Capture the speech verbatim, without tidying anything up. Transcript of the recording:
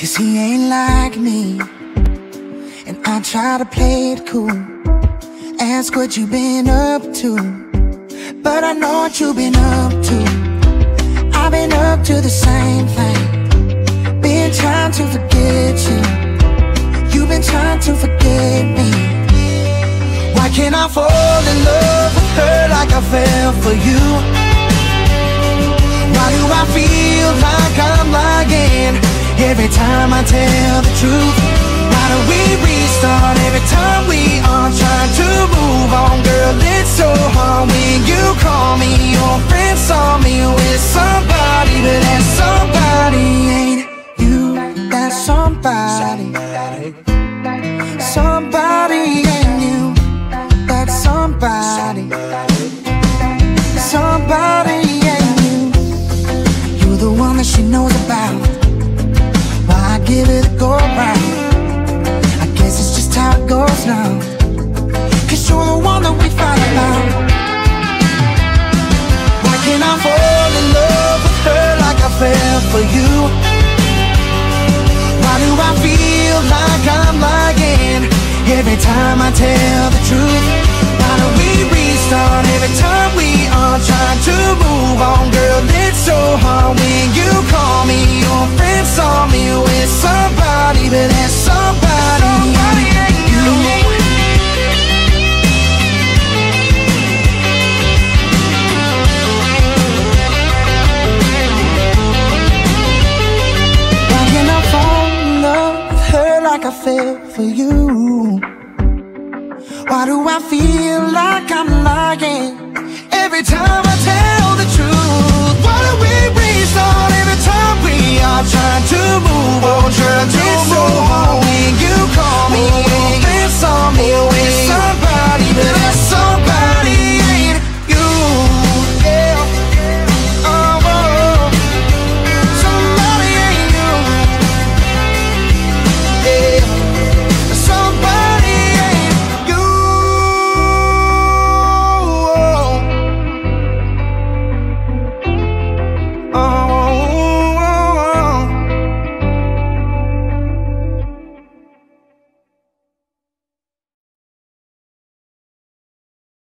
'cause he ain't like me, and I try to play it cool, ask what you been up to, but I know what you've been up to. I've been up to the same thing, been trying to forget you, you've been trying to forget me. Why can't I fall in love with her like I fell for you? Why do I feel like I'm lying every time I tell the truth? Why do we restart every time we are trying to move on? Girl, it's so hard when you call me, your friends saw me with somebody, but that somebody ain't you. That's somebody, somebody ain't you. That's somebody, somebody ain't you. You're the one that she knows about, why I give it a go round. I guess it's just how it goes now, 'cause you're the one that we fight about. Why can't I fall in love with her like I fell for you? Why do I feel like I'm lying every time I tell the truth? Why do we restart every time we are trying to move on? Girl, it's so hard when you call me, your friends saw me with somebody, but that somebody, somebody ain't you. Why can't I fall in love with her like I fell for you? Why do I feel like I'm lying every time